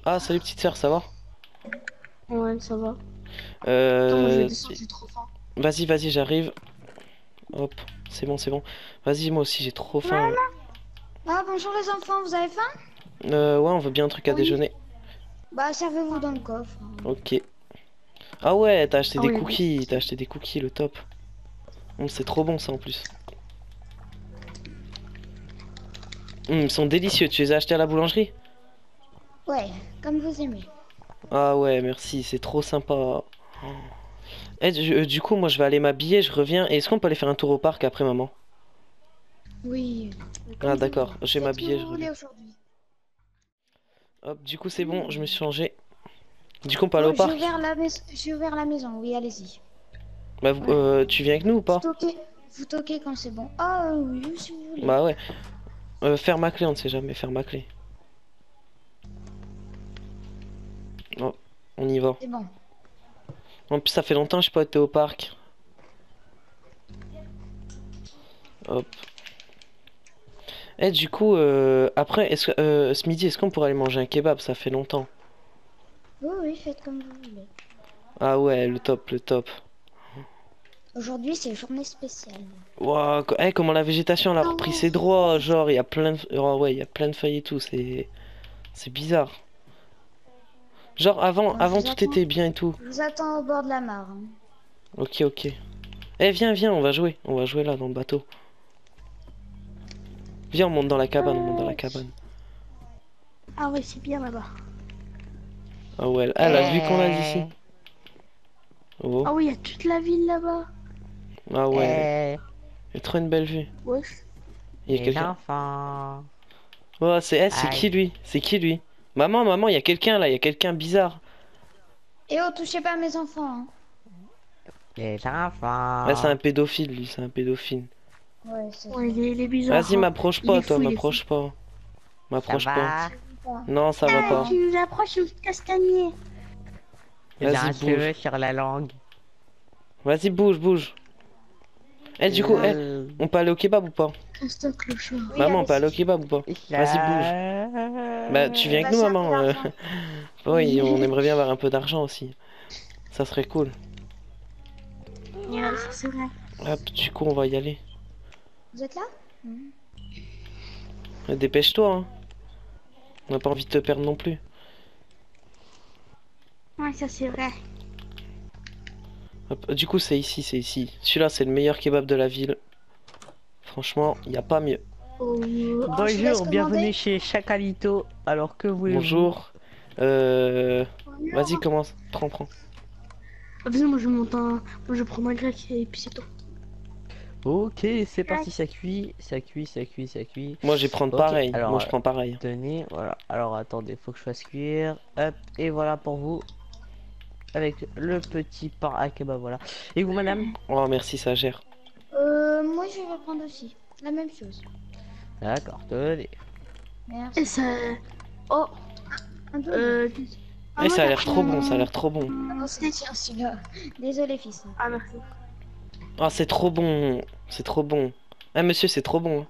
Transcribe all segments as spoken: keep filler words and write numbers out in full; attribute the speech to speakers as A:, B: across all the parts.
A: Ah, salut petite sœur, ça va?
B: Ouais, ça va. Attends, moi je vais
A: Euh...
B: descendre, j'ai trop faim.
A: Vas-y, vas-y, j'arrive. Hop, c'est bon, c'est bon. Vas-y, moi aussi, j'ai trop faim.
C: Voilà. Ah, bonjour les enfants, vous avez faim?
A: Euh, ouais, on veut bien un truc à
C: Oui.
A: déjeuner.
C: Bah, servez-vous dans le coffre.
A: Ok. Ah ouais, t'as acheté
B: Ah
A: des
B: ouais,
A: cookies, t'as acheté des cookies, le top. Hum, c'est trop bon ça en plus. Hum, ils sont délicieux, tu les as achetés à la boulangerie?
C: Ouais, comme vous aimez.
A: Ah ouais, merci, c'est trop sympa. Eh, du, euh, du coup, moi je vais aller m'habiller, je reviens. Et est-ce qu'on peut aller faire un tour au parc après, maman?
C: Oui, euh,
A: Ah
C: comme vous
A: d'accord,
C: voulez.
A: je vais
C: Faites ce que
A: m'habiller, je
C: vous
A: reviens.
C: voulez aujourd'hui.
A: Hop, du coup c'est bon, je me
C: Hmm.
A: suis changé. Du coup on peut aller
C: Oh,
A: au
C: j'ai
A: parc?
C: ouvert la maison. J'ai ouvert la maison. Oui, allez-y.
A: Bah vous-
C: Ouais.
A: euh, tu viens avec nous ou
C: Vous
A: pas?
C: toquez, vous toquez quand c'est bon. Ah euh, oui, si vous voulez.
A: Bah ouais. Euh, faire ma clé, on ne sait jamais, faire ma clé. Oh, on y va.
C: C'est bon.
A: En plus ça fait longtemps que je n'ai pas été au parc. Hop. Eh du coup, euh, après, est-ce que euh, ce midi, est-ce qu'on pourrait aller manger un kebab? Ça fait longtemps.
C: Oui, oui, faites comme vous voulez.
A: Ah ouais, le top, le top.
C: Aujourd'hui, c'est journée spéciale.
A: Waouh, co- eh, comment la végétation elle a
C: Ah
A: repris
C: ouais.
A: ses droits, genre il y a plein de... oh, ouais, il y a plein de feuilles et tout, c'est c'est bizarre. Genre avant,
C: Bon, je
A: avant
C: vous
A: tout
C: attends.
A: était bien et tout.
C: Je vous attends au bord de la mare. Hein.
A: Ok, ok. Eh viens, viens, on va jouer, on va jouer là dans le bateau. Viens, on monte dans la cabane, on monte dans la
B: Euh,
A: cabane.
B: Ah ouais, c'est bien là-bas.
A: Ah ouais, elle, elle a vu qu'on a d'ici.
D: Eh,
A: Oh,
B: Ah oui, il y a toute la ville là-bas.
A: ah ouais,
D: eh,
A: il y a trop une belle vue.
B: Wesh.
A: Il y a
D: les
A: quelqu'un.
D: enfants.
A: Oh, c'est eh, c'est qui
D: Aïe,
A: lui? C'est qui lui? Maman, maman, il y a quelqu'un là, il y a quelqu'un bizarre.
C: Et oh, touchez pas à mes enfants. Hein.
D: les
A: Ah, c'est un
D: enfants.
A: pédophile, lui, c'est un pédophile.
C: Ouais, c'est ça.
B: Ouais, il est, il est bizarre.
A: Vas-y,
B: Hein.
A: m'approche
B: Il
A: pas,
B: est
A: toi,
B: fou, il est fou.
A: m'approche pas.
D: Ça
A: M'approche pas.
D: va?
C: Pas.
A: Non, ça va
B: Ah,
A: pas.
C: Non.
B: tu nous approches, tu me castagner.
D: J'ai
A: Vas-y,
D: un
A: bouge.
D: cheveu sur la langue.
A: Vas-y, bouge, bouge. Eh, du coup, eh,
D: Euh,
A: on peut aller au kebab ou pas?
B: Casse-toi, clochard.
C: Oui,
A: Maman, on peut aller au
C: allez-y.
A: kebab ou pas? Vas-y, bouge. Bah, tu viens
D: ça-
A: avec
C: Bah,
A: nous,
C: c'est un peu
A: maman. euh.
C: d'argent.
A: Oui, on aimerait bien avoir un peu d'argent aussi. Ça serait cool.
B: Ouais, ça c'est vrai.
A: Hop, du coup, on va y aller.
C: Vous êtes là? Mhm.
A: Euh, Dépêche-toi, hein. On n'a pas envie de te perdre non plus.
B: Ouais, ça c'est vrai.
A: Hop, du coup, c'est ici, c'est ici. Celui-là, c'est le meilleur kebab de la ville. Franchement, il n'y a pas mieux.
B: Oh,
C: Bon, je vous laisse
D: Bonjour, bienvenue
C: commander.
D: chez Chacalito. Alors que voulez-vous?
A: Bonjour. Euh... Vas-y, commence. Prends, prends.
B: Ah, vas-y, moi je monte un. Moi je prends un grec et puis c'est tout.
D: Ok, c'est parti, ça cuit, ça cuit, ça cuit, ça cuit.
A: Moi, je vais prendre
D: Ok,
A: pareil. Moi,
D: alors
A: je
D: euh,
A: prends pareil.
D: tenez, voilà. Alors attendez, faut que je fasse cuire. Hop, et voilà pour vous. Avec le petit pain à kebab, voilà. Et vous, madame?
A: Oh, merci, ça gère.
C: Euh, moi, je vais prendre aussi. La même chose.
D: D'accord, tenez.
C: Merci.
B: Et ça. Oh,
C: Un double.
B: euh.
A: Eh, ça a l'air
B: t'as
A: trop
B: pris
A: bon, ça a
B: un-
A: l'air trop bon.
C: Ah non, c'est tiens, celui-là. Désolé, fils.
B: Ah, merci.
A: Ah, c'est trop bon. C'est trop bon. Ah, monsieur, c'est trop bon.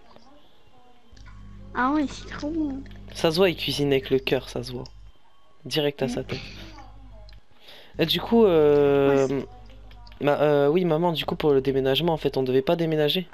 B: Ah ouais, c'est trop bon.
A: Ça se voit, il cuisine avec le cœur, ça se voit. Direct à sa tête. Et du coup, euh... ma- euh, oui, maman, du coup, pour le déménagement, en fait, on devait pas déménager?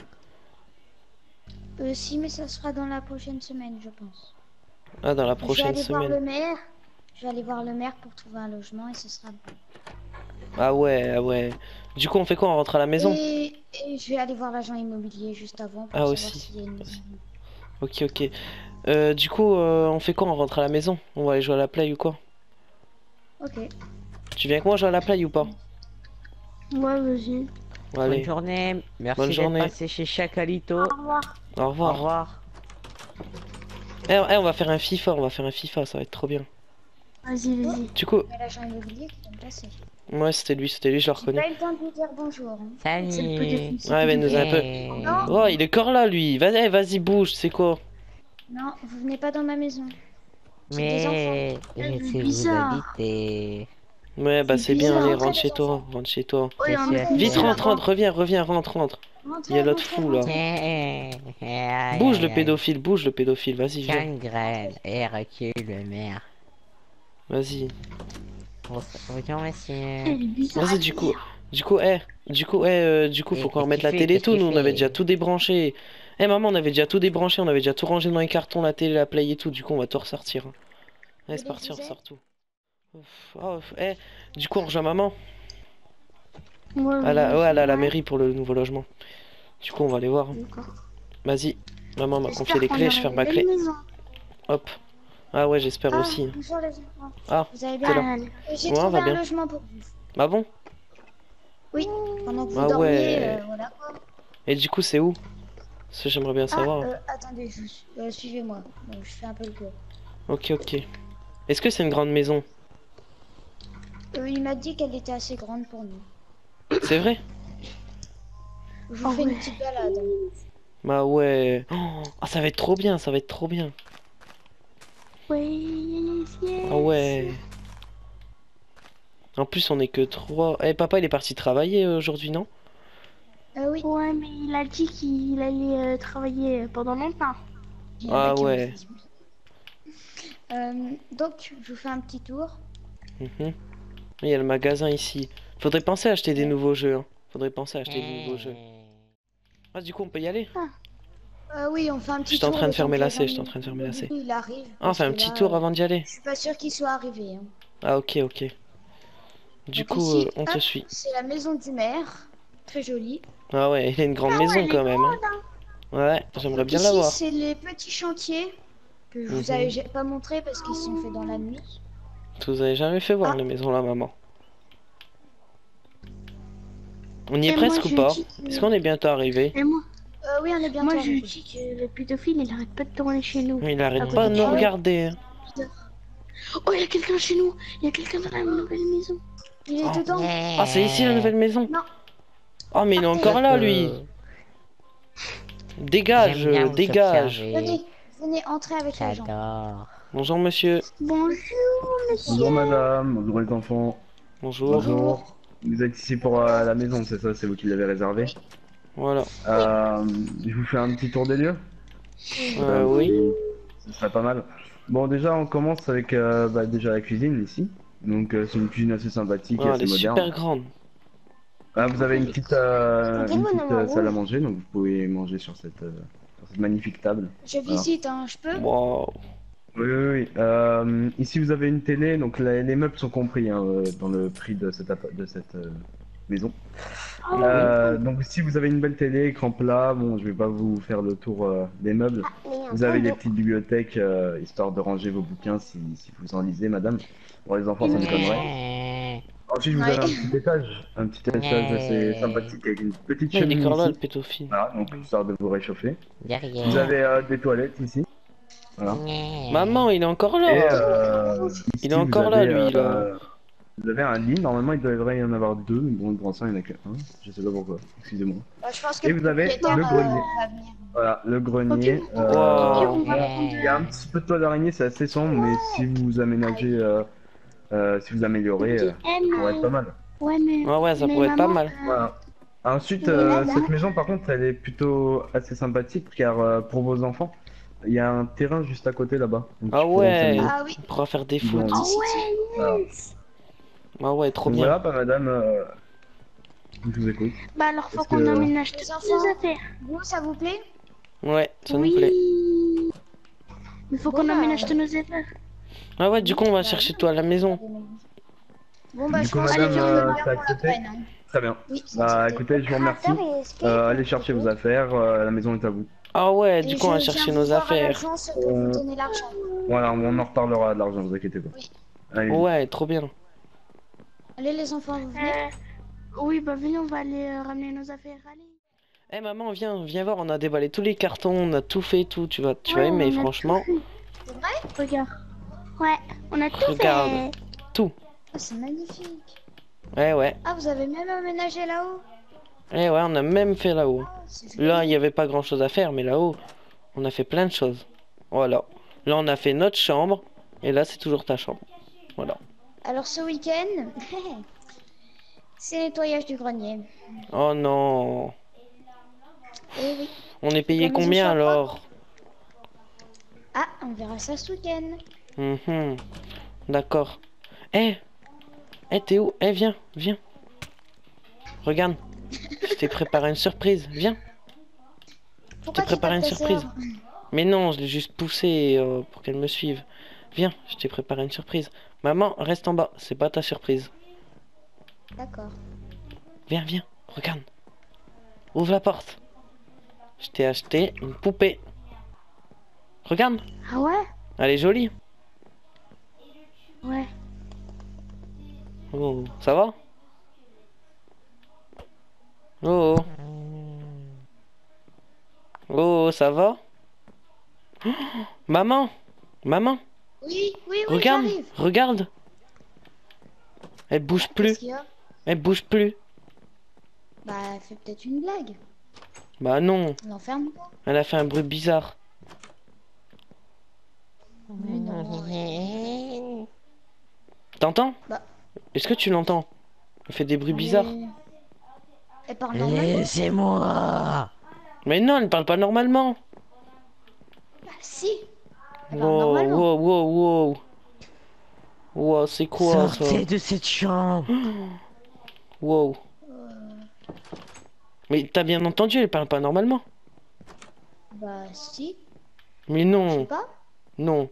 C: Euh, si, mais ça sera dans la prochaine semaine, je pense.
A: Ah, dans la
C: Je vais
A: prochaine
C: aller voir le
A: semaine.
C: maire. Je vais aller voir le maire pour trouver un logement et ce sera bon.
A: Ah ouais, ah ouais. Du coup, on fait quoi? On rentre à la maison?
C: Et, et je vais aller voir l'agent immobilier juste avant pour
A: Ah,
C: savoir
A: aussi.
C: s'il y a une maison.
A: Aussi. Ok, ok. Euh, du coup, euh, on fait quoi? On rentre à la maison? On va aller jouer à la play ou quoi?
C: Ok.
A: Tu viens avec moi jouer à la play ou pas?
B: Ouais, vas-y.
D: Bonne
A: Allez,
D: journée, merci
A: Bonne
D: d'être
A: journée.
D: passé chez Chacalito.
B: Au revoir.
A: au
D: Au
A: revoir.
D: revoir.
A: Eh, eh, on va faire un FIFA, on va faire un FIFA, ça va être trop bien.
B: Vas-y, vas-y.
A: Du coup,
C: Il y a l'agent immobilier qui vient me passer.
A: ouais, c'était lui, c'était lui, je le
C: J'ai
A: reconnais.
C: pas eu le temps de lui dire bonjour. hein.
B: C'est le peu
D: Salut.
B: de- c'est
A: Ouais,
B: le
A: mais
B: peu
A: nous
B: de-
A: a un peu.
D: Eh,
A: Oh, il est encore là, lui. Vas-y, eh, vas-y, bouge, c'est quoi?
C: Non, vous venez pas dans ma maison. J'ai des
D: Mais
C: enfants.
D: laissez-vous
B: bizarre.
D: habiter.
A: Ouais, bah
B: C'est
A: c'est bien,
B: bizarre.
A: allez,
C: Rentrez,
A: rentre
C: les
A: chez toi,
C: enfants.
A: rentre chez toi.
B: Ouais,
D: Je
B: on
D: suis
B: est
A: Vite,
D: assez-
A: rentre, rentre, reviens, reviens, rentre, rentre.
C: Rentrez,
A: Il y a l'autre
C: rentrez,
A: fou, là.
C: rentrez.
D: Eh, eh, aïe,
A: Bouge le
D: aïe, aïe.
A: pédophile, bouge le pédophile, vas-y, viens.
D: Tiens une graine et recule le maire.
A: Vas-y.
D: Regarde, monsieur.
B: Elle est bizarre.
A: Vas-y, du coup. Du coup, eh. Du coup, eh, euh, du coup, faut
D: Eh,
A: qu'on
D: qu'est-ce
A: remette
D: qu'il
A: la
D: fait
A: télé et
D: Qu'est-ce
A: tout.
D: qu'il
A: Nous, on avait
D: fait
A: déjà tout débranché. Eh, maman, on avait déjà tout débranché. On avait déjà tout rangé dans les cartons, la télé, la play et tout. Du coup, on va tout ressortir. Hein. Allez, c'est
C: voulez
A: parti,
C: que
A: on
C: je vous aide
A: ressort tout. Ouf, oh, ouf. Eh, du coup, on rejoint maman.
B: Ouais,
A: À la, ouais, à la, à la
B: ouais.
A: mairie pour le nouveau logement. Du coup, on va aller voir. Hein.
B: D'accord.
A: Vas-y. Maman m'a confié
B: J'espère
A: les
B: qu'on
A: clés, je
B: aura
A: ferme
B: une
A: ma
B: belle
A: clé.
B: maison.
A: Hop. Ah ouais, j'espère
C: Ah,
A: aussi. Hein.
C: bonjour les enfants.
A: Ah,
C: Vous allez
A: t'es
C: bien?
A: là.
B: Ah, allez.
C: Euh, J'ai
A: Ouais, on
C: trouvé
A: va
C: un
A: bien.
C: logement pour vous.
A: Ah bon?
C: Oui, pendant que vous
A: Ah
C: dormiez,
A: ouais.
C: euh, voilà quoi.
A: Et du coup, c'est où? Ça, j'aimerais bien
C: Ah,
A: savoir. Hein.
C: euh, attendez, je- euh, suivez-moi. Bon, je fais un peu le tour.
A: Ok, ok. Est-ce que c'est une grande maison?
C: Euh, il m'a dit qu'elle était assez grande pour nous.
A: C'est vrai?
C: Je vous
B: Oh
C: fais
B: ouais.
C: une petite balade.
A: Bah ouais. Oh, ah, ça va être trop bien, ça va être trop bien.
B: Ouais, yes, yes.
A: Ah ouais. En plus, on est que trois. Eh, papa, il est parti travailler euh, aujourd'hui, non?
C: Euh, oui.
B: Ouais, mais il a dit qu'il allait euh, travailler pendant longtemps.
C: Il y en a
A: Ah
C: qui ont
A: ouais.
C: dit. Euh, donc, je vous fais un petit tour.
A: Mhm. Il y a le magasin ici. Faudrait penser à acheter des nouveaux jeux. Hein. Faudrait penser à acheter des nouveaux jeux. Ah, du coup, on peut y aller?
C: Euh, oui, on fait un petit
A: J'étais en
C: tour.
A: train de
C: le temps
A: fermer
C: que les
A: lacet,
C: gens
A: j'étais en train de fermer lacet.
C: il arrive.
A: Ah, on
C: Parce
A: fait un
C: que
A: petit
C: là,
A: tour
C: euh,
A: avant d'y aller.
C: je suis pas sûre qu'il soit arrivé. Hein.
A: Ah, ok, ok. Du
C: Donc
A: coup,
C: ici,
A: euh, on te
C: hop,
A: suit.
C: c'est la maison du maire. Très jolie.
A: Ah ouais, il a une grande
B: Ah
A: maison
B: ouais, elle est
A: quand même. Hein.
B: grande, hein.
A: Ouais, j'aimerais
C: Donc
A: bien
C: ici,
A: l'avoir.
C: c'est les petits chantiers que je vous
A: Mhm.
C: avais ja- pas montré parce qu'ils sont faits dans la nuit.
A: Vous avez jamais fait voir
C: Ah.
A: les maisons là, maman? On y est
B: Et moi,
A: presque ou
B: je
A: pas?
B: dis que-
A: Est-ce qu'on est bientôt arrivé?
B: Et moi,
C: Euh, oui, on est bientôt
B: moi je
C: arrivé.
B: dis que le pédophile, il arrête pas de tourner chez nous.
A: Il
B: À
A: arrête
B: côté
A: pas de
B: de
A: nous
B: chez nous.
A: regarder.
B: Oh, il y a quelqu'un chez nous. Il y a quelqu'un dans la nouvelle maison.
C: Il est
A: Oh.
C: dedans.
A: Ah, c'est ici la nouvelle maison?
C: Non.
A: Oh, mais il est encore là, lui. Dégage,
D: J'aime bien
A: euh,
D: vous
A: dégage.
D: observer.
C: Venez, venez entrer avec les gens.
D: J'adore.
A: Bonjour, monsieur.
B: Bonjour, monsieur.
E: Bonjour madame, bonjour les enfants.
A: Bonjour.
E: Bonjour. Vous êtes ici pour euh, la maison, c'est ça? C'est vous qui l'avez réservé?
A: Voilà.
E: Euh, je vous fais un petit tour des lieux?
A: Euh,
E: Un
A: oui.
E: petit- Ce serait pas mal. Bon, déjà, on commence avec euh, bah, déjà la cuisine ici. Donc, euh, c'est une cuisine assez sympathique et
A: Ah,
E: assez
A: elle est
E: moderne.
A: super grande.
E: Ah, vous avez une petite, euh,
C: Ok,
E: une
C: mon
E: petite
C: amour,
E: euh, salle à
C: rouge.
E: manger, donc vous pouvez manger sur cette, euh, sur cette magnifique table.
C: Je visite, hein, je peux?
A: Wow.
E: Oui, oui, oui. Euh, ici, vous avez une télé, donc la- les meubles sont compris hein, euh, dans le prix de cette, app- de cette euh, maison.
B: Oh,
E: Euh, donc si vous avez une belle télé, écran plat, bon, je vais pas vous faire le tour euh, des meubles. Vous avez des petites bibliothèques, euh, histoire de ranger vos bouquins si, si vous en lisez, madame. Pour les enfants, ça déconnerait. Ensuite, vous
C: Ouais.
E: avez un petit étage, un petit étage assez sympathique avec une petite
A: Ah, il est
E: cheminée
A: encore là, le
E: ici.
A: pédophile.
E: Voilà, donc histoire de vous réchauffer.
D: Derrière.
E: Vous avez euh, des toilettes ici. Voilà.
A: Maman, il est encore
E: Et
A: là.
E: euh,
A: Il est
E: ici,
A: encore
E: vous
A: là,
E: avez,
A: lui, là.
E: euh, Vous avez un lit, normalement il devrait y en avoir deux, bon pour l'instant il n'y en a que un, je sais pas pourquoi, excusez-moi.
C: Bah, je pense que
E: Et vous avez
C: propriétaire,
E: le
C: euh,
E: grenier.
C: va venir.
E: Voilà, le grenier.
B: Ok.
E: euh,
A: Wow.
B: on va prendre
E: Il y a un petit peu de toit d'araignée, c'est assez sombre, mais si vous aménagez, euh, euh, si vous améliorez, euh, ça pourrait être pas mal.
B: Ouais, mais.
A: Ah ouais, ça
B: mais
A: pourrait être pas
B: maman,
A: mal.
B: euh,
E: Voilà. Ensuite,
B: Mais
E: euh,
B: là,
E: cette maison par contre elle est plutôt assez sympathique car euh, pour vos enfants, il y a un terrain juste à côté là-bas. Donc,
A: Ah
E: ils pourront
A: ouais.
E: s'amuser.
C: Ah oui.
A: On pourra faire des
E: Ils ont
A: foot.
E: envie. Voilà.
A: Ah ouais, trop
E: Donc
A: bien.
E: voilà, bah, madame, euh, je vous écoute.
B: bah alors faut
E: Est-ce
B: qu'on
E: que-
B: emménage
C: Les
B: toutes
C: enfants.
B: nos affaires.
C: Vous, ça vous plaît?
A: Ouais, ça
B: oui.
A: nous plaît.
B: Mais faut
C: Bon,
B: qu'on
C: bah,
B: emménage toutes nos affaires.
A: Ah ouais, du coup, on va
C: Bah,
A: chercher toi à la maison.
C: Bon, bah,
E: Du
C: je
E: coup,
C: pense
E: madame,
C: que je
E: euh,
C: vais le
E: t'as
C: faire pour la
E: accepté
C: peine. hein.
E: Très bien.
C: Oui, c'est
E: Bah
C: accepté.
E: écoutez, je vous remercie. Euh, allez chercher vos affaires, euh, la maison est à vous.
A: Ah ouais,
C: Et
A: du coup, on va
C: je
A: chercher
C: viens
A: nos
C: vous voir à
A: affaires.
C: l'agence pour vous donner l'argent.
E: Voilà, on en reparlera de l'argent, vous inquiétez pas.
C: Oui.
E: Allez,
A: Ouais, trop bien.
C: Allez, les enfants, vous venez?
B: Euh, oui, bah venez, on va aller euh, ramener nos affaires. Allez.
A: Eh maman, viens, viens voir, on a déballé tous les cartons, on a tout fait, tout. Tu vas, tu
B: Ouais,
A: vas aimer,
B: on a
A: franchement.
B: tout fait.
C: C'est vrai?
B: Regarde. Ouais, on a tout
A: Regarde.
B: fait.
A: Tout.
C: Ah, c'est magnifique.
A: Ouais, ouais.
C: Ah, vous avez même aménagé là-haut?
A: Eh ouais, on a même fait là-haut.
C: Ah, c'est joli.
A: Là, il n'y avait pas grand-chose à faire, mais là-haut, on a fait plein de choses. Voilà. Là, on a fait notre chambre, et là, c'est toujours ta chambre. Voilà.
C: Alors, ce week-end, c'est nettoyage du grenier.
A: Oh non.
C: Eh oui.
A: On est payé
C: La maison
A: combien
C: soit
A: alors?
C: Ah, on verra ça ce week-end.
A: Mhm. D'accord. Eh, eh, t'es où? Eh, viens, viens. Regarde. Je t'ai préparé une surprise. Viens. Je t'ai
C: Pourquoi tu
A: préparé une
C: tapes ta
A: surprise.
C: sœur?
A: Mais non, je l'ai juste poussé euh, pour qu'elle me suive. Viens, je t'ai préparé une surprise. Maman, reste en bas. C'est pas ta surprise.
C: D'accord.
A: Viens, viens. Regarde. Ouvre la porte. Je t'ai acheté une poupée. Regarde.
B: Ah ouais?
A: Elle est jolie.
B: Ouais.
A: Oh, ça va? Oh, oh. Oh, ça va? Oh, maman, maman,
C: Oui, oui, oui,
A: regarde,
C: j'arrive.
A: regarde. Elle bouge
C: Qu'est-ce
A: plus,
C: qu'il y a?
A: elle bouge plus.
C: Bah, elle fait peut-être une blague.
A: Bah non,
C: On l'enferme pas.
A: elle a fait un bruit bizarre.
C: Mais non.
A: T'entends?
C: Bah.
A: Est-ce que tu l'entends? Elle fait des bruits bizarres.
C: Mais- Elle parle normalement.
D: Laissez-moi.
A: Mais non, elle parle pas normalement.
C: Bah, si. Elle parle
A: Wow,
C: normalement.
A: wow, wow, wow. Wow, c'est quoi ça?
D: Sortez de cette chambre.
A: Wow.
C: Euh,
A: Mais t'as bien entendu, elle parle pas normalement.
C: Bah, si.
A: Mais
C: Je sais
A: non,
C: pas.
A: non.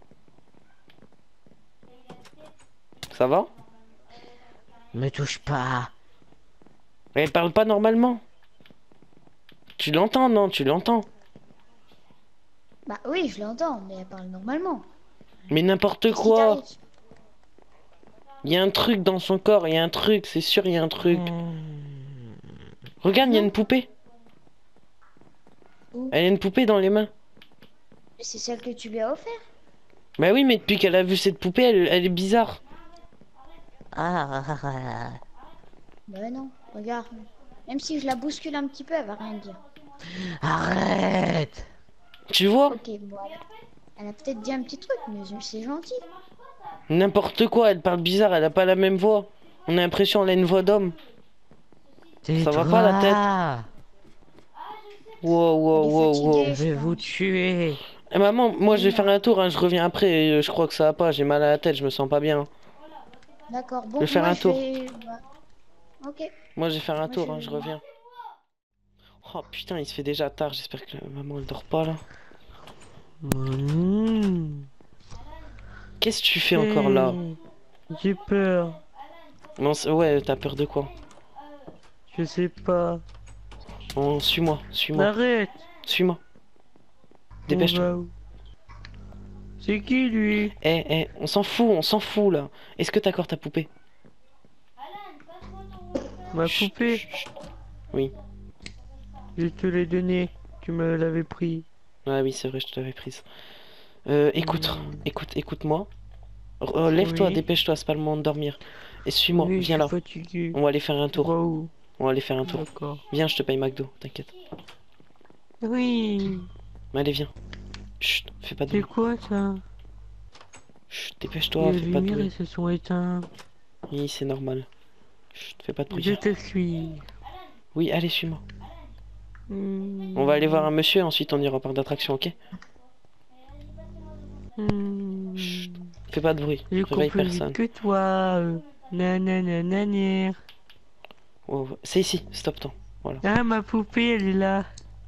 A: Ça va?
D: Me touche pas.
A: Elle parle pas normalement. Tu l'entends, non? Tu l'entends.
C: Bah, oui, je l'entends, mais elle parle normalement.
A: Mais n'importe
C: Qu'est-ce qui
A: quoi.
C: t'arrive?
A: Il y a un truc dans son corps, il y a un truc, c'est sûr, il y a un truc. Regarde, il y a une poupée.
C: Où?
A: Elle a une poupée dans les mains.
C: Mais c'est celle que tu lui as offert.
A: Bah oui, mais depuis qu'elle a vu cette poupée, elle, elle est bizarre.
D: Ah.
C: Bah non, regarde. Même si je la bouscule un petit peu, elle va rien dire.
D: Arrête.
A: Tu vois?
C: Ok, bon, elle a, elle a peut-être dit un petit truc, mais c'est gentil.
A: N'importe quoi, elle parle bizarre, elle a pas la même voix. On a l'impression qu'elle a une voix d'homme. Ça va pas, la
D: tête.
A: Wow, wow,
C: Elle est
A: wow, wow.
C: fatiguée.
D: Je vais vous tuer.
A: Eh, maman, moi je vais faire un tour, hein, je reviens après. euh, Je crois que ça va pas, j'ai mal à la tête, je me sens pas bien.
C: D'accord, bon,
A: Je vais faire
C: moi
A: un
C: je
A: tour.
C: vais... bah, ok.
A: Moi je vais faire un
C: Moi,
A: tour,
C: je-
A: hein, je reviens. Oh putain, il se fait déjà tard, j'espère que la maman elle dort pas là.
D: Mmh.
A: Qu'est-ce que tu fais encore là?
D: Hey, j'ai peur.
A: Non, c'est- ouais, t'as peur de quoi?
D: Je sais pas.
A: Oh, suis-moi, suis-moi,
D: Arrête.
A: suis-moi. Dépêche-toi.
D: On va où? C'est qui lui?
A: Eh, eh, on s'en fout, on s'en fout là. Est-ce que t'as encore ta poupée?
D: Ma
A: Chut,
D: poupée?
A: chut, chut. Oui,
D: Je te l'ai donnée. Tu me l'avais pris.
A: ouais, oui, c'est vrai, je te l'avais prise. Euh, écoute,
D: Hmm.
A: écoute, écoute-moi. Euh, lève-toi,
D: Oui.
A: dépêche-toi, c'est pas le moment de dormir. Et suis-moi,
D: Oui,
A: viens
D: je
A: là.
D: suis fatigué.
A: On va aller faire un tour.
D: Waouh.
A: On va aller faire un tour.
D: D'accord.
A: Viens, je te paye McDo, t'inquiète.
D: Oui.
A: Allez, viens. Chut, fais pas de
D: C'est
A: bruit.
D: quoi ça?
A: Chut, dépêche-toi,
D: Les
A: fais pas de
D: lumières
A: bruit.
D: elles se sont éteintes.
A: Oui, c'est normal. Chut, fais pas de bruit.
D: Je te suis.
A: Oui, allez, suis-moi.
D: Hmm.
A: On va aller voir un monsieur, ensuite on ira au parc d'attraction, ok?
D: Hmm.
A: Chut. Fais pas de bruit,
D: J'ai
A: réveille
D: compris
A: personne.
D: que toi. Euh... Nananananière.
A: Oh, c'est ici, stop-temps.
D: Ah, ma poupée, elle est là.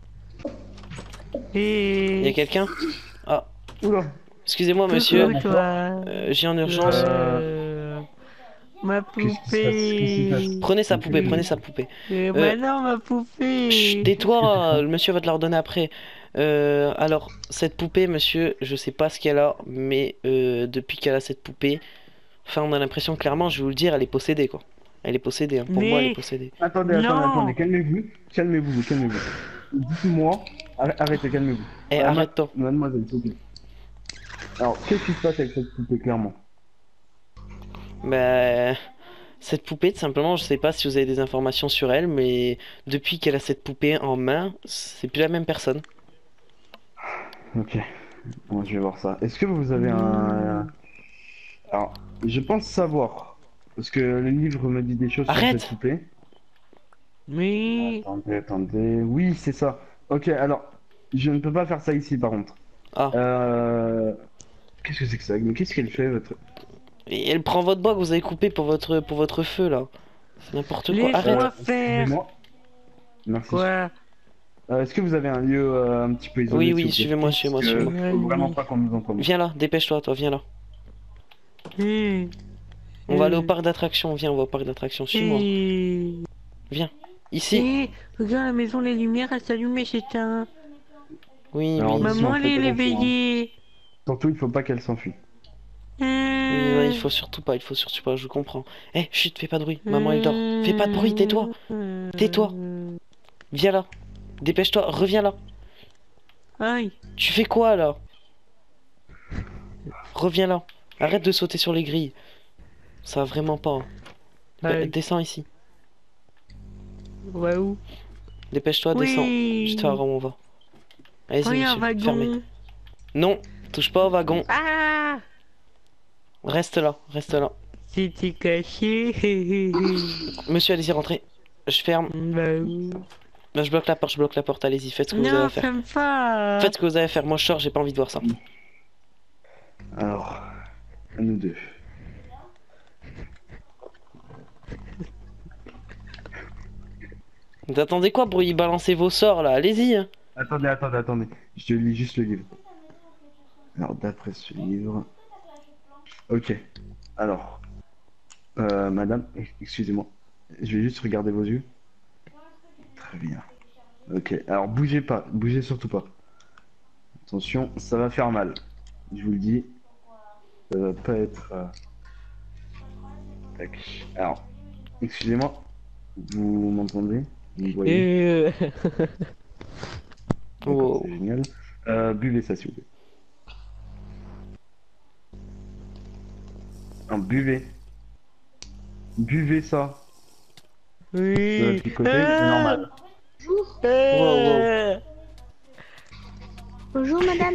A: Il y a
D: Et...
A: quelqu'un? Ah,
E: Oula.
A: excusez-moi monsieur,
D: Coucou, toi.
A: Euh, j'ai en urgence.
D: Euh, Ma
E: Qu'est-ce qui se passe? Qu'est-ce qui se
D: poupée.
E: passe?
A: Prenez sa poupée,
E: Oui.
A: prenez sa poupée.
D: Euh,
A: Euh,
D: bah non, ma poupée.
A: Chut, tais-toi, le monsieur va te la redonner après. Euh, alors, cette poupée, monsieur, je sais pas ce qu'elle a, mais euh, depuis qu'elle a cette poupée, enfin, on a l'impression, clairement, je vais vous le dire, elle est possédée, quoi. Elle est possédée, hein. Pour moi, elle
D: Mais-
A: est possédée.
E: Attendez, attendez,
D: Non.
E: attendez, calmez-vous, calmez-vous, calmez-vous. Dites-moi, arr- arrêtez, calmez-vous.
A: Eh,
E: Euh, ma-
A: arrête-toi.
E: Mademoiselle, s'il vous plaît. Alors, qu'est-ce qui se passe avec cette poupée, clairement?
A: Bah, cette poupée, tout simplement, je sais pas si vous avez des informations sur elle, mais depuis qu'elle a cette poupée en main, c'est plus la même personne.
E: Ok, bon, je vais voir ça. Est-ce que vous avez un... Alors, je pense savoir, parce que le livre me dit des choses
A: Arrête.
E: sur cette poupée.
D: Mais...
E: Attendez, attendez. Oui, c'est ça. Ok, alors, je ne peux pas faire ça ici, par contre.
A: Ah,
E: Euh... Qu'est-ce que c'est que ça? Mais qu'est-ce qu'elle fait, votre...
A: Et elle prend votre bois que vous avez coupé pour votre, pour votre feu, là. C'est n'importe quoi.
D: Laisse-moi
A: Arrête.
D: faire.
E: Excusez-moi. Merci.
D: Quoi?
E: Euh, Est-ce que vous avez un lieu euh, un petit peu isolé?
A: Oui,
E: s'il
A: oui,
E: vous plaît
A: suivez-moi, suivez-moi,
E: Parce que
A: suivez-moi.
E: faut vraiment pas qu'on nous entende.
A: Viens là, dépêche-toi, toi, viens là.
D: Mmh.
A: On va aller au
D: Mmh.
A: parc d'attractions, viens, on va au parc d'attractions, suis-moi.
D: Mmh.
A: Viens. Ici.
D: Eh, regarde la maison, les lumières, elles s'allument et s'éteignent.
A: Oui,
E: Alors,
A: oui.
E: Attention,
D: Maman, elle est
E: faites attention, hein.
D: éveillée.
E: Surtout, il faut pas qu'elle s'enfuit.
A: Oui,
D: Mmh.
A: ouais, il faut surtout pas, il faut surtout pas, je comprends. Eh, chut, fais pas de bruit, maman elle dort. Fais pas de bruit, tais-toi. Tais-toi. Viens là. Dépêche-toi, reviens là.
D: Aïe.
A: Tu fais quoi là? Reviens là. Arrête de sauter sur les grilles. Ça va vraiment pas. hein. Bah,
D: Aïe.
A: descends ici.
D: Ouais, où?
A: Dépêche-toi, descends. Je te
D: Oui.
A: où on va. Allez-y,
D: Regarde,
A: monsieur, fermez.
D: wagon.
A: Non, touche pas au wagon.
D: Ah,
A: Reste là, reste là.
D: c'était caché.
A: Monsieur, allez-y, rentrez. Je ferme.
D: Bah, oui.
A: Là, je bloque la porte, je bloque la porte. Allez-y, faites ce que vous avez
D: Non,
A: à faire.
D: ferme pas.
A: Faites ce que vous avez à faire. Moi, je sors, j'ai pas envie de voir ça.
E: Alors, à nous deux.
A: Vous attendez quoi pour y balancer vos sorts là? Allez-y. hein.
E: Attendez, attendez, attendez. Je lis juste le livre. Alors, d'après ce livre... Ok. Alors... Euh, madame, excusez-moi. Je vais juste regarder vos yeux. Très bien. Ok, alors bougez pas, bougez surtout pas. Attention, ça va faire mal. Je vous le dis. Ça va pas être... euh, Tac. Alors, excusez-moi. Vous m'entendez? Vous me voyez?
D: Euh,
E: D'accord,
A: Wow.
E: c'est génial. Euh, buvez ça, s'il vous plaît. Non, buvez. Buvez ça. De
D: Oui.
E: l'autre côté, c'est normal.
B: Bonjour.
D: Euh,
B: Bonjour, madame.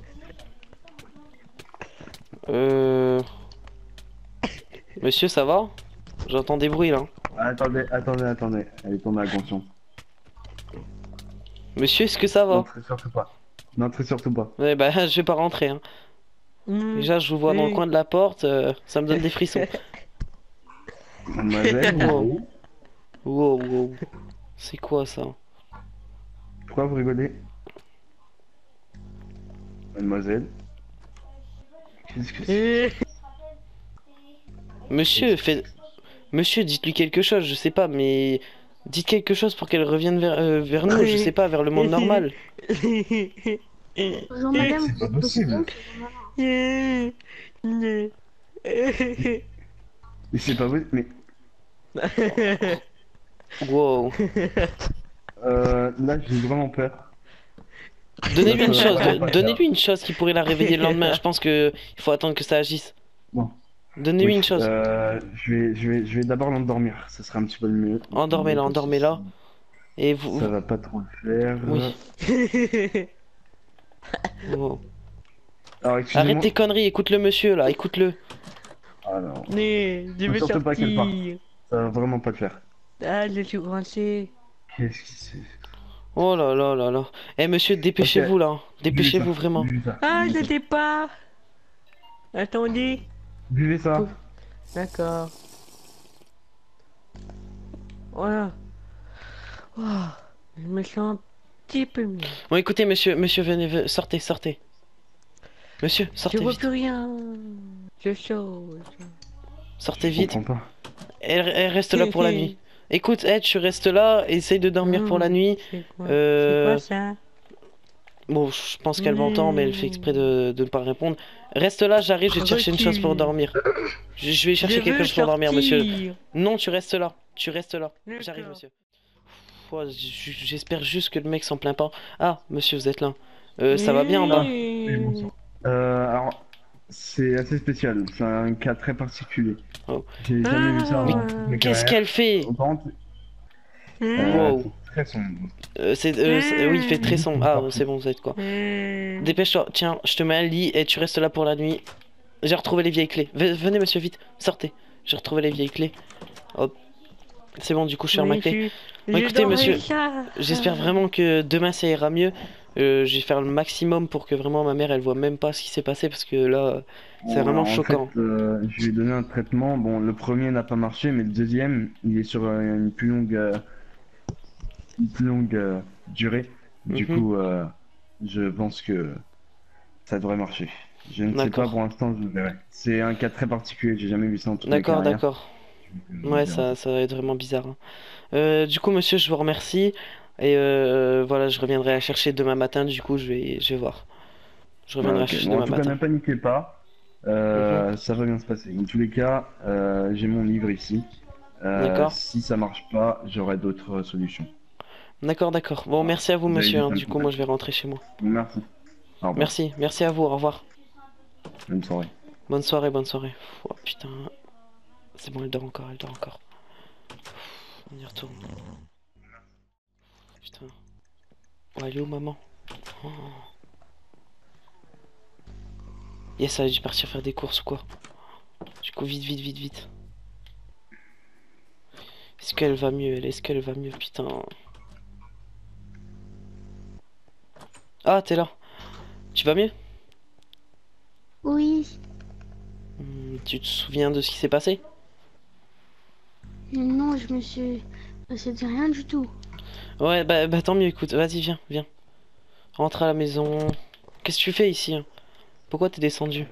A: Euh... Monsieur, ça va? J'entends des bruits là.
E: Attendez, attendez, attendez. Elle est tombée inconsciente.
A: Monsieur, est-ce que ça va?
E: N'entrez surtout pas. N'entrez surtout pas.
A: Ouais, bah, je vais pas rentrer. Hein.
D: hmm.
A: Déjà, je vous vois dans le
D: Oui.
A: coin de la porte, euh, ça me donne des frissons.
E: Mademoiselle, vous
A: Wow.
E: voyez?
A: Wow, wow. C'est quoi ça?
E: Pourquoi vous rigolez? Mademoiselle? Qu'est-ce que c'est?
D: Euh,
A: Monsieur, fait... Monsieur, dites-lui quelque chose, je sais pas, mais... Dites quelque chose pour qu'elle revienne vers, euh, vers nous, je sais pas, vers le monde normal.
B: Bonjour, madame.
E: C'est pas
B: Vous êtes
E: possible.
D: Euh, euh,
E: Mais c'est pas vrai, mais...
A: Wow.
E: Euh, là, j'ai vraiment peur.
A: Donnez-lui une
E: Ça
A: chose,
E: va pas faire.
A: donnez-lui une chose qui pourrait la réveiller le lendemain. Je pense que il faut attendre que ça agisse.
E: Bon.
A: Donnez-lui
E: Oui,
A: une chose.
E: Euh, je vais, je vais, je vais d'abord l'endormir. Ça sera un petit peu le mieux.
A: Endormez-la, endormez-la. Et vous.
E: Ça va pas trop le faire.
A: Oui. Wow.
E: Alors, excusez-moi.
A: Arrête tes conneries, écoute le monsieur là, écoute-le.
E: Alors,
D: Mais je
E: Faut
D: veux
E: surtout pas qu'elle parte.
D: sortir.
E: ça va vraiment pas le faire.
D: Ah, je suis coincé.
E: Qu'est-ce qui c'est?
A: Oh là là là là. Eh monsieur, dépêchez-vous là. Dépêchez-vous vraiment.
E: Buvez ça.
D: Ah,
E: Buvez
D: je
E: ça.
D: sais pas. Attendez.
E: Buvez ça.
D: D'accord. Voilà. Oh, je me sens un petit peu mieux.
A: Bon écoutez monsieur, monsieur venez, venez, sortez, sortez. Monsieur,
D: Je
A: sortez
D: vois
A: vite.
D: plus rien. Je saute.
A: Sortez
E: Je
A: vite.
E: comprends pas.
A: Elle, elle reste là pour la nuit. Écoute, Ed, tu restes là, essaye de dormir pour la nuit.
D: C'est quoi,
A: Euh,
D: c'est quoi ça?
A: Bon, je pense qu'elle m'entend, mais elle fait exprès de, de ne pas répondre. Reste là, j'arrive, je vais te chercher une chose pour dormir. Je, je vais chercher
D: Je
A: quelque
D: veux
A: chose pour dormir, monsieur.
D: sortir.
A: Non, tu restes là. Tu restes là.
D: D'accord.
A: J'arrive, monsieur. Pff, ouais, j- J'espère juste que le mec s'en plaint pas. Ah, monsieur, vous êtes là. Euh, ça va bien en bas?
E: Oui, bonsoir. Euh, alors, c'est assez spécial. C'est un cas très particulier.
A: Oh.
E: J'ai jamais vu ça
D: Ah.
E: avant. Ma
A: Qu'est-ce
E: carrière.
A: qu'elle fait?
E: Par contre,
D: Mmh.
E: euh,
A: Wow.
E: c'est très sombre.
A: Euh, c'est, euh, c'est- oui, il fait très sombre. Ah, c'est bon, vous êtes quoi?
D: Mmh.
A: Dépêche-toi, tiens, je te mets un lit et tu restes là pour la nuit. J'ai retrouvé les vieilles clés. V- venez, monsieur, vite, sortez. J'ai retrouvé les vieilles clés. Hop. C'est bon, du coup, je ferme ma
D: Oui,
A: clé.
D: je-
A: Bon,
D: je
A: écoutez,
D: dormais
A: monsieur,
D: ça.
A: J'espère vraiment que demain ça ira mieux. Euh, je vais faire le maximum pour que vraiment ma mère elle voit même pas ce qui s'est passé parce que là c'est
E: Bon,
A: vraiment
E: en
A: choquant.
E: fait, euh, je lui ai donné un traitement. Bon, le premier n'a pas marché, mais le deuxième, il est sur euh, une plus longue, euh, une plus longue euh, durée. Du
A: Mhm.
E: coup, euh, je pense que ça devrait marcher. Je ne sais pas
A: D'accord.
E: pour l'instant, je verrai. C'est un cas très particulier, j'ai jamais vu ça en toute ma
A: D'accord,
E: carrière.
A: d'accord.
E: Je
A: Ouais,
E: verrai.
A: ça, ça va être vraiment bizarre, hein. Euh, du coup, monsieur, je vous remercie. Et euh, voilà, je reviendrai la chercher demain matin. Du coup, je vais, je vais voir. Je
E: Ah,
A: reviendrai la
E: ok,
A: chercher
E: bon, en
A: demain
E: tout cas,
A: matin.
E: ne paniquez pas.
A: Mhm.
E: Euh, ça va bien se passer. Dans tous les cas, euh, j'ai mon livre ici. Euh,
A: D'accord.
E: si ça marche pas, j'aurai d'autres euh, solutions.
A: D'accord, d'accord. Bon,
E: Voilà.
A: merci à vous,
E: Vous avez
A: monsieur, hein.
E: juste à me
A: Du coup, moi, je vais
E: contacter.
A: rentrer chez moi.
E: Merci. Au revoir.
A: Merci, merci à vous. Au revoir.
E: Bonne soirée.
A: Bonne soirée, bonne soirée. Oh putain. C'est bon, elle dort encore, elle dort encore. On y retourne. Putain. Oh, elle est où, maman? Oh. Yes, elle a dû partir faire des courses ou quoi? Du coup, vite, vite, vite, vite. Est-ce qu'elle va mieux, elle? Est-ce qu'elle va mieux? Putain. Ah, t'es là. Tu vas mieux?
B: Oui.
A: Hmm, tu te souviens de ce qui s'est passé?
B: Non, je me suis... Ça dit rien du tout.
A: Ouais, bah, bah tant mieux, écoute. Vas-y, viens, viens. Rentre à la maison. Qu'est-ce que tu fais ici, hein? Pourquoi t'es descendu?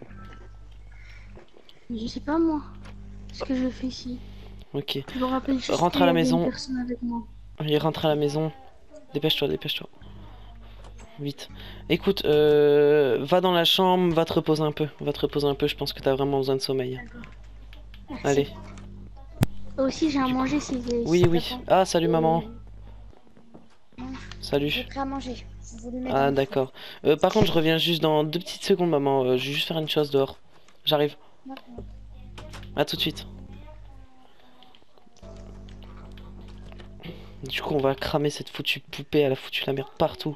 B: Je sais pas moi. Ce que je fais ici.
A: Ok.
B: Je me rappelle juste
A: Rentre
B: qu'il
A: à
B: y
A: la
B: avait une
A: maison.
B: personne avec moi.
A: Allez, rentre à la maison. Dépêche-toi, dépêche-toi. Vite. Écoute, euh, va dans la chambre, va te reposer un peu. Va te reposer un peu, je pense que t'as vraiment besoin de sommeil.
B: Merci.
A: Allez.
B: Aussi, j'ai à
A: Du coup-
B: manger si, si
A: Oui,
B: t'as
A: oui.
B: faim.
A: Ah, salut maman.
C: J'ai
A: Salut.
C: prêt à manger. Vous voulez mettre
A: Ah,
C: dans le four.
A: d'accord. Euh, par contre, je reviens juste dans deux petites secondes, maman. Euh, je vais juste faire une chose dehors. J'arrive.
C: D'accord.
A: À tout de suite. Du coup, on va cramer cette foutue poupée. Elle a foutu la merde partout.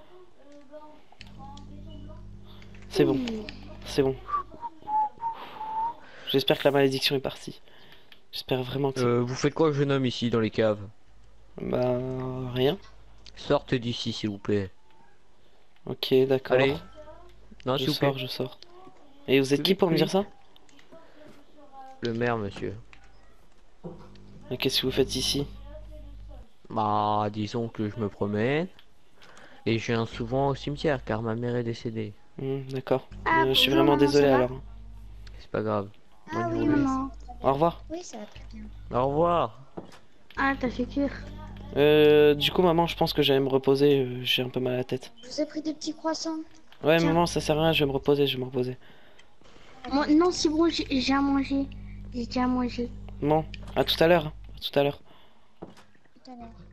A: C'est bon. C'est bon. J'espère que la malédiction est partie. J'espère vraiment que c'est...
D: Euh, vous faites quoi, jeune homme, ici, dans les caves?
A: Bah... Rien.
D: Sortez d'ici, s'il vous plaît.
A: Ok,
D: Allez.
A: d'accord.
D: Non,
A: Je
D: s'il vous plaît.
A: sors, je sors. Et vous êtes
D: Plus
A: qui
D: vite,
A: pour me
D: plus
A: dire
D: vite.
A: ça?
D: Le maire, monsieur.
A: Et qu'est-ce que vous faites ici?
D: Bah, disons que je me promène. Et je viens souvent au cimetière, car ma mère est décédée.
A: Hmm, d'accord.
B: Ah,
A: Euh, je suis
B: bonjour,
A: vraiment
B: maman, ça
A: désolé
B: va?
A: alors.
D: C'est pas grave.
C: Ah
D: Bonne
C: oui,
D: journée.
B: Maman.
A: Au revoir.
C: Oui, ça va très bien.
D: Au revoir.
B: Ah, t'as fait cuire.
A: Euh, du coup, maman, je pense que j'allais me reposer. euh, J'ai un peu mal à la tête.
C: Je vous ai pris des petits croissants.
A: Ouais,
C: Tiens.
A: maman, ça sert à rien. Je vais me reposer, je vais me reposer.
B: Moi, non, c'est bon, j'ai j'ai à manger. J'ai déjà à manger.
A: Bon, à tout à l'heure. À tout à l'heure.
C: Tout à l'heure.